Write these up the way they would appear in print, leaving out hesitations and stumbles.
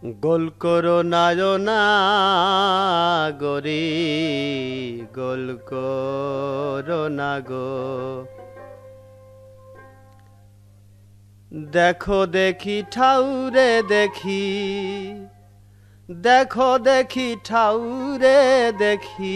গোল করো নায়না গরি, গোল করো না গো। দেখো দেখি ঠাউরে দেখি, দেখো দেখি ঠাউরে দেখি,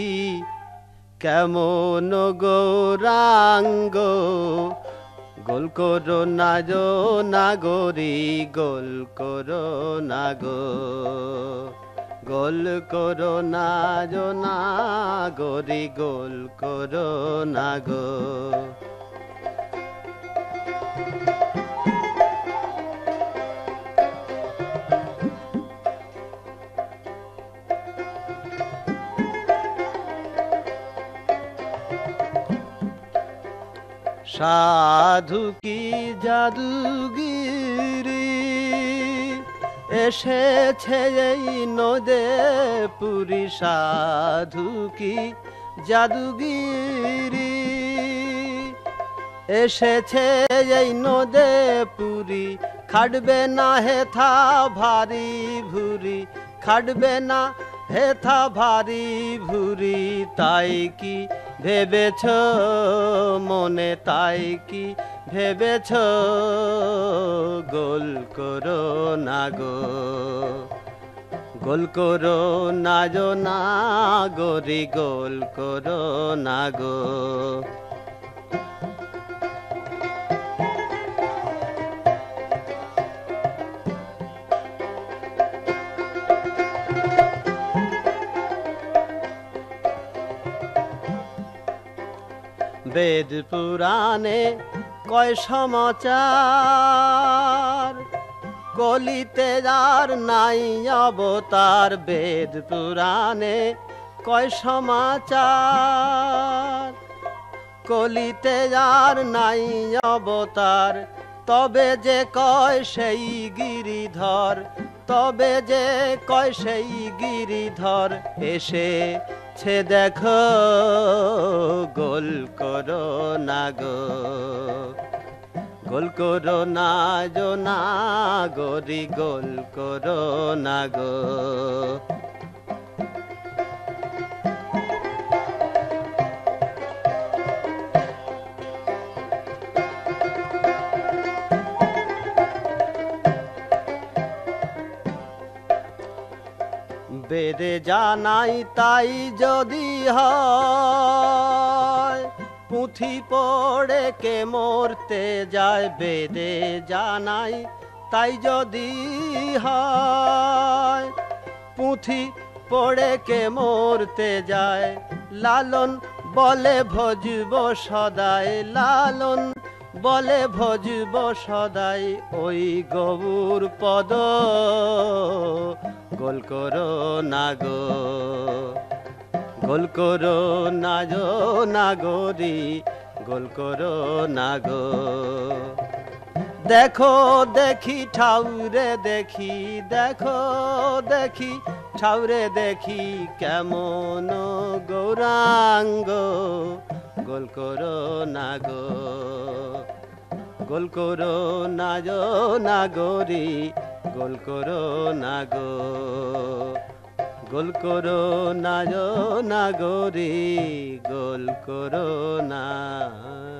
কেমন গৌরাঙ্গ। গোল করো না গরি, গোল করো না গো। গোল করো না গরি, গোল করো না গো। সাধু কি জাদুগিরি এসেছে এই নদে পুরী, সাধু কি জাদুগিরি এসেছে এই নদে পুরী। খাটবে না হেথা ভারী ভুরি, খাটবে না হেথা ভারী ভুরি। তাই কি ভেবেছ মনে, তাই কি ভেবেছ? গোল করো না গো, গোল করো না গরি, গোল করো না গো। বেদ পুরাণে কয় সমাচার, কলিতে যার নাই অবতার। বেদ পুরাণে কয় সমাচার, কলিতে যার নাই অবতার। তবে যে কয় সেই গিরিধর, তবে যে কয় সেই গিরিধর। এসেছে দেখো, গোল করো না গো, গোল করো না গরি, গোল করো না গো। বেদে জানাই তাই যদি হয়, পুঁথি পড়ে কে মরতে যায়। বেদে জানাই তাই যদি হয়, পুঁথি পড়ে কে মরতে যায়। লালন বলে ভজব সদাই, লালন বলে ভজব সদাই ওই গৌর পদ। গোল করো না গো, গোল করো না গরি, গোল করো না গো। দেখো দেখি ঠাউরে দেখি, দেখো দেখি ঠাউরে দেখি, কেমন গৌরাঙ্গ। গোল করো না গো, গোল করো না গরি, গোল করো না গো। গোল করো না গরি, গোল করো না।